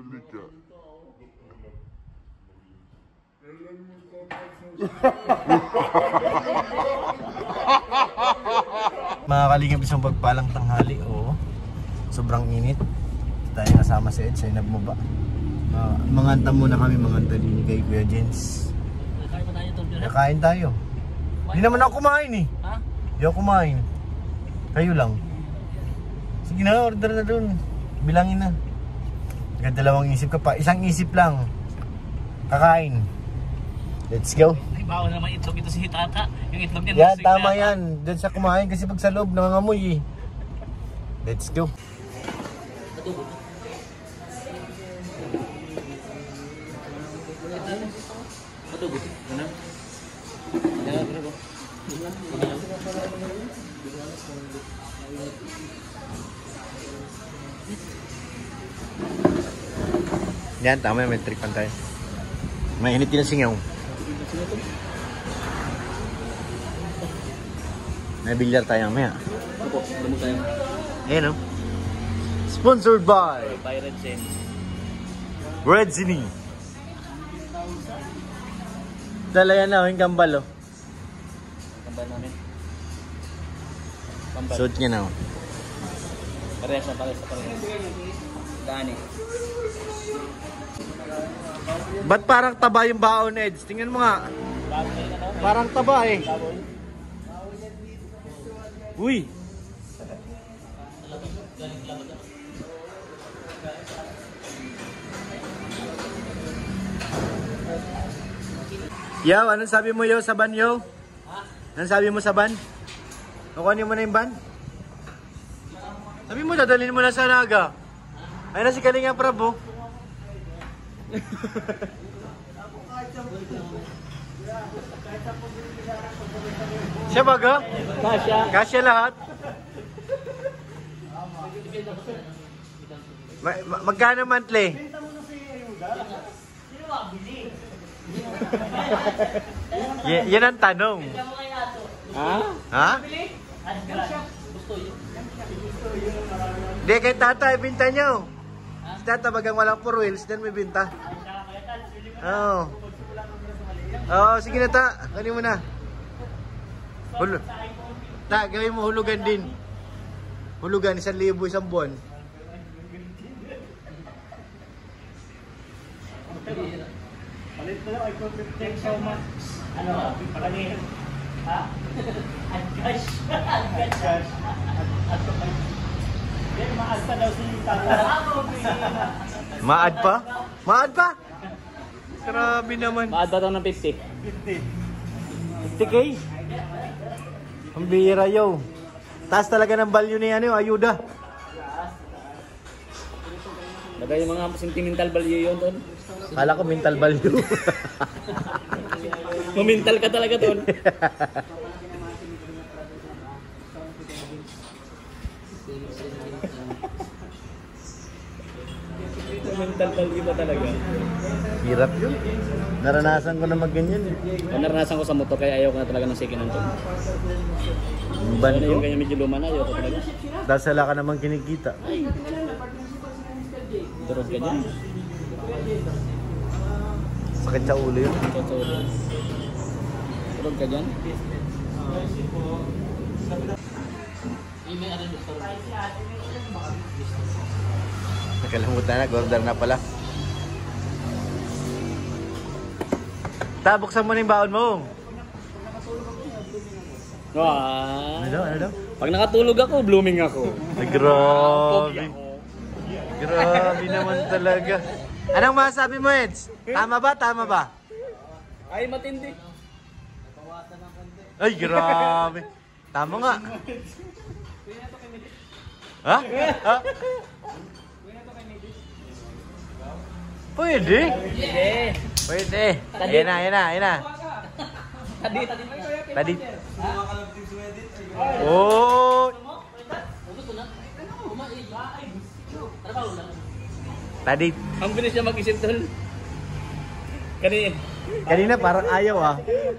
Huli ka. Mga kalingap, isang pagpalang tanghali. Oo. Sobrang init. Tayo kasama si Ed sa inabmaba. Manganta muna kami, manganta din kay Kuya Jens. Nakain tayo. Hindi naman ako kumain eh. Ha? Hindi ako kumain. Kayo lang. Sige na, order na dun. Bilangin na. Dalawang isip ka pa. Isang isip lang. Kakain. Let's go. Ay, bawal naman itlog ito si Tata. Yung itlog niya. Yan, tama yan. Doon siya kumain kasi pag sa loob, nangangamoy eh. Let's go. Matugot. Ano? Yan, tama yung metric pan tayo. Mainit din ang singaw. May bilyar tayo mamaya. Opo, lumog tayo. Ayan o. Sponsored by Red Zen. Red Zini. Dala yan na, yung kambal o. Kambal namin. Kambal. Suot niya na o. Parehas na, parehas. Dani. Ba't parang taba yung baon, Eds? Tingnan mo nga. Parang taba eh. Uy! Yaw, anong sabi mo yaw sa ban yaw? Anong sabi mo sa ban? Nakuhanin mo na yung ban? Sabi mo, dadalhin mo na sa Naga. Ayun na si Kalinga Prabo. Siya baga? Kasya. Kasya lahat? Magkano monthly? Yan ang tanong. Ha? Ha? Hindi, kay tata, ibinta nyo. Si tata, bagang walang 4 wheels, then may binta. Oo. Oo, sige na ta. Kanin mo na. Ta, gawin mo hulugan din. Hulugan, 1,000 isang buwan. Palit na lang, I could take so much. Ano? Palit. Ha? Adcash. Adcash. Yan, maad pa daw si Tata. Maad pa? Maad pa? Grabe naman. Maad ba daw ng 50? 50K? Ang bihira yo. Taas talaga ng value ni ano, ayuda. Lagay yung mga sentimental value yun doon. Kala ko mental value. Mamintal ka talaga doon. Mental value ba talaga? Hirap yun. Naranasan ko na magganyan. Naranasan ko sa motor kaya ayaw ko na talaga ng second hand doon. Yung ban Ano ko, yung ganyan medyo luma na, ayaw ko talaga. dahil sala ka naman kinikita. Durog ka dyan. Sakit sa ulo yun. Totoo. Durog ka dyan. Nakalimutan na, order na pala. Buksan mo na yung baon mo. Wow. Ano daw? Pag nakatulog ako, blooming ako. Ay, grabe. Grabe naman talaga. Anong masasabi mo, Eds? Tama ba? Tama ba? Ay, matindi. Ay, grabe. Tama nga. Ha? Ha? Pwede. Hindi. Pwede. Ayan na, ayan na, ayan na. Tadit. Tadit. Oh. Tadit. Ang bilis niya mag-isip tol. Kanina parang ayaw ah.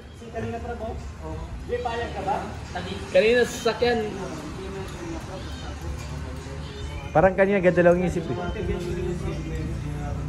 Kanina sasakyan. Parang kanina gadalawang isip eh.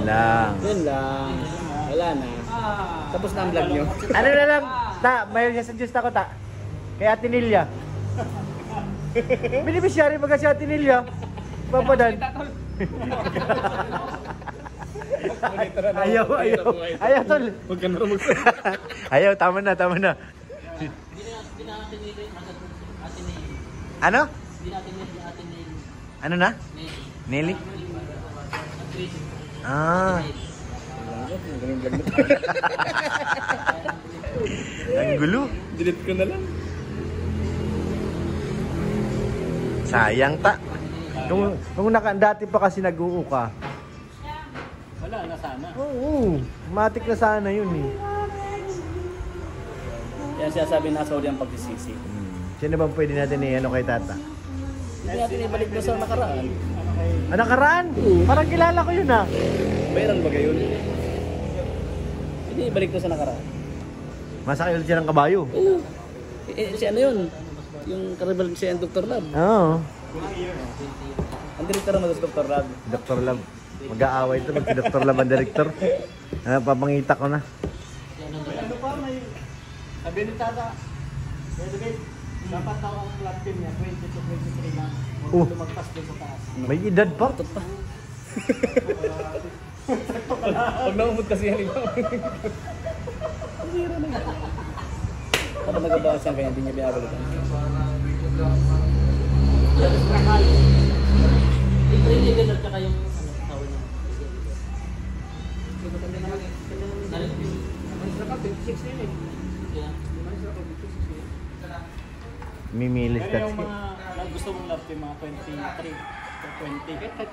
lang. Yun lang. Wala na. Tapos na ang vlog nyo. Ano na lang, ta, may suggest ako ta. Kay Ate Nelia. Beneficiary baga si Ate Nelia. Papadan. Ayaw. Ayaw, tol. Huwag ka na rumag. Ayaw, tama na. Hindi natin nila atin Ano? Hindi natin nila atin nila. Ano na? Nelly? Ah. Ang gulo. Delete ko na lang. Sayang ta. Kung dati pa kasi nag-uu ka. Wala na sana. Oo, matik na sana yun eh. Kaya siya sabi na Saudi ang pagsisisi. Sino bang pwede natin ano kay tata? Hindi natin ibalik mo sa nakaraan. Ah, nakaraan? Parang kilala ko yun ah. Bayaran ba gayon? Hindi ibalik mo sa nakaraan. Masakay ulit siya ng kabayo. Oo. Si ano yun? Yung karibal siya yung Dr. Lab. Oo. Ang direktor naman sa Dr. Lab. Dr. Lab. Mag-aaway ito pag si Dr. Lab ang director. Papangita ko na. Ano pa may... Sabi ni Tata, dapat daw ang club team niya 20 to 23 lang. Huwag lumagpas doon sa taas. May edad pa. Huwag na umot kasi yan ito. Kapag nagabawas siya kaya hindi niya binabalikan. I-training ka tsaka yung tawag niya. Mimilis Pero ka. yung mga gusto mong love team, mga 23 to 20. Kahit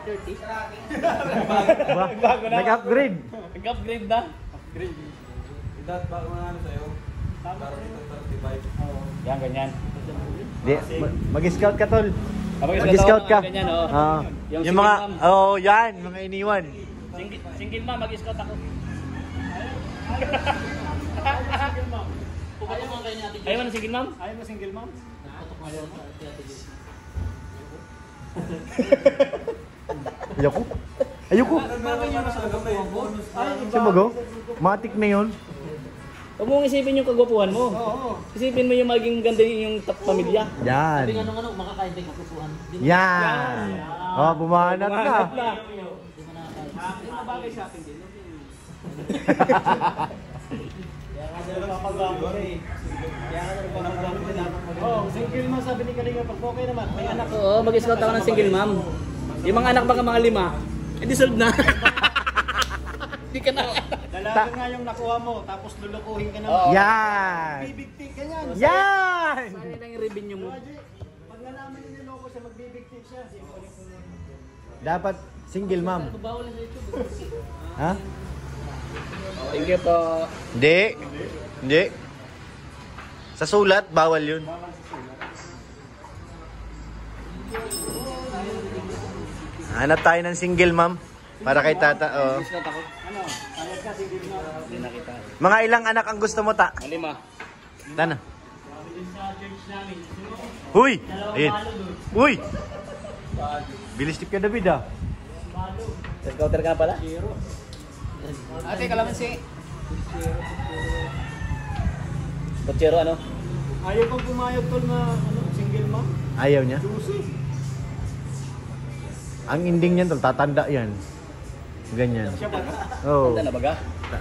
30. Ba? Nag-upgrade. Nag-upgrade na. Upgrade. Idat ba kung ano sa'yo? Parang 35. Yan, ganyan. Di, mag-scout ka tol. Mag-scout ka. Ganyan, oo. Ah. Yung Yung single mga, mom. yan, mga iniwan. Single mom, mag-scout ako. Pupunta mo kayo ni Ate Jo. Ayaw mo na single mom? Ayaw mo single mom? Ayaw mo kay Ate Jo. Ayoko. Ayoko. Sumago? Matik na yun. Huwag mong isipin yung kagwapuhan mo. Isipin mo yung maging ganda yung pamilya. Yan. Sabi nga nung makakain tayo kapupuhan. Yan. Oh, bumanat na. Hindi mo nakakain. Yung mabagay sa atin din. Single mom sabi ni Kalinga pag okay naman, may anak. Oo, mag-scout ako ng single mom. Yung mga anak baka mga 5, edi solved na. Hindi ka na. Dalaga nga yung nakuha mo, tapos lulukuhin ka naman. Yan. Bibigtik ka yan. Yan. Sayang lang yung revenue mo. Pag nalaman yung niloko siya, magbibigtik siya. Dapat single mom. Bawal na sa YouTube. Ha? Thank you po. Hindi. Hindi. Sa sulat, bawal yun. Hanap tayo ng single mom para kay tata. Oh. Scout ako. Ano? Sayang ka, single mom. Hindi nakita. Mga ilang anak ang gusto mo ta? 5. Tana. Sa church namin. Huy! Ayun. Huy! Bilis tip ka David ah. Scouter ka pala? Ate, kalamansi. Kutsero ano? Ayaw pang pumayag tol na single mom. Ayaw niya? Juicy. Ang ending niyan tol, tatanda yan. Ganyan. Siya ba? Oh. Tanda na baga?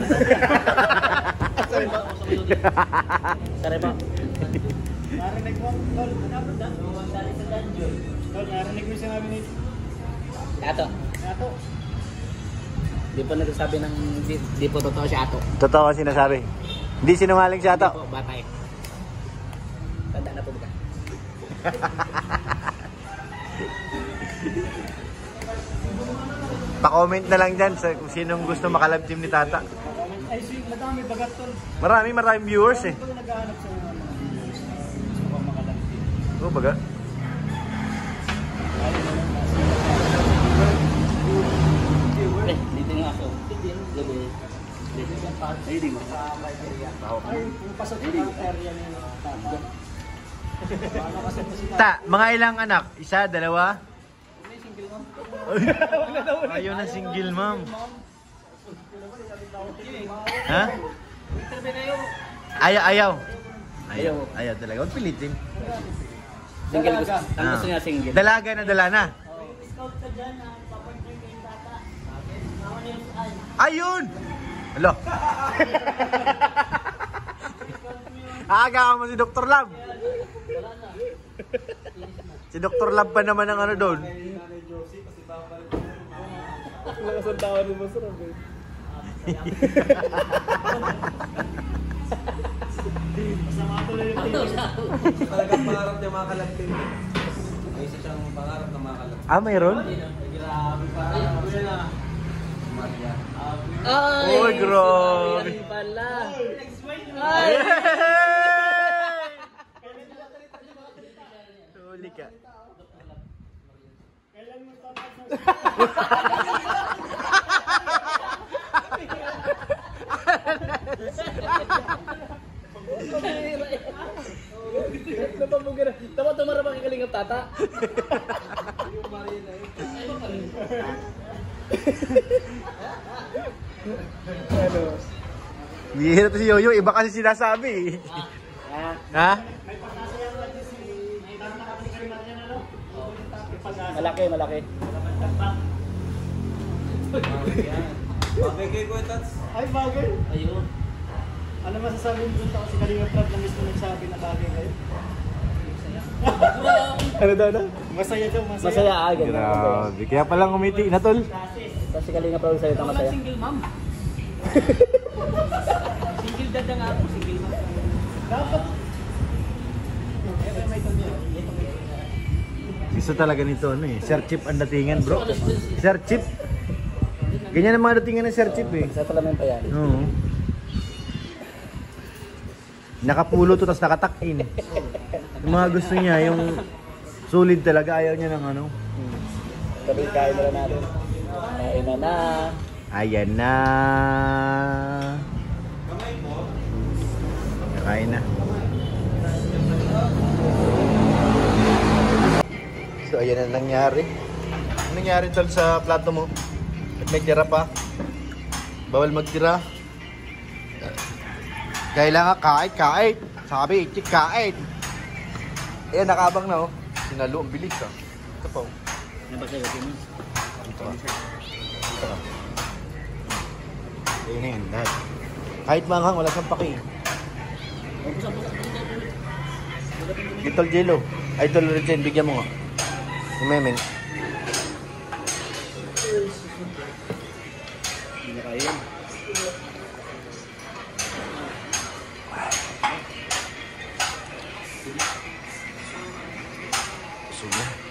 Sorry ba? Sorry ba? Narinig mo, tol. Ano ba? Dali sa dungeon. Tol, narinig mo yung sinabi ni Ato. Ato. Di po nagsasabi ng di po totoo si Ato. Totoo ang sinasabi. Hindi sinungaling siya to. Di po, batay. Tanda na po ba? Pa-comment na lang dyan sa kung sinong gusto makalab team ni tata. Ay, sweet. Madami bagat tol. Maraming viewers eh. Ito naghahanap sa gusto pang makalantin. Oh, baga. Dito nga ako. Gabi. Ay, di mo. Ay, yung pasok ng area niya na tayo. Paano kasi mo si Ta, mga ilang anak? Isa, dalawa? Ayaw na single mom. Ha? Interview kayo. Ayaw. Ayaw talaga. Huwag pilitin. Single gusto. Ang gusto niya single. Dalaga na dala na. Scout ka dyan, papartner kayong bata. Naman yung saan. Ayun! Alo. Aga mo si Dr. Lab. Wala na. Si Dr. Lab pa naman ang ano doon. Lakas ang tawa ni Boss Rob. Masama tuloy yung tinis. Talagang pangarap niya makalagtin. May isa siyang pangarap na makalagtin. Ah, mayroon? Grabe pa. Ayun na. Maria. Ay! Oy, grabe. Yan pala. Ay! Huli ka. Napapagara. Tama tumara pa kikalingap tata. Ano? Bihira to si Yoyo. Iba kasi sinasabi. Ha? Malaki, malaki. Bagay kay Kuya Tats. Ay, bagay. Ayun. Ano masasabi mo dun ako si Kalinga Club na mismo nagsabi na bagay kayo? Ano daw na? Masaya daw, masaya. Masaya, ganyan. Grabe. Kaya palang umiti na tol. Tapos si Kalinga Club sa'yo na Ako masaya. lang single mom. Single dad na nga ako, single mom. Dapat. Gusto talaga nito ano eh. Sir Chip ang datingan bro. Sir Chip. Ganyan ang mga datingan ng Sir Chip eh. Sa salamin pa yan. Oo. Nakapulo to tapos nakatak-in. Yung mga gusto niya, yung solid talaga. Ayaw niya ng ano. Sabi, kain na natin. Kain na. Ayan na. Kain na. So ayan ang nangyari. Ano nangyari tol sa plato mo? At may tira pa. Bawal magtira. Kailangan kahit. Sabi, chik kahit. Ayan, nakabang na oh. Sinalo, ang bilis ah. Ito pa oh. Nabasay ko mo. Dito ka. Dito ka. Ayun na yan, lahat. Kahit manghang, wala siyang paki. Itol Jello. Ay, Tol Regine, bigyan mo nga. Yung memen. Hindi na kain. Sugo.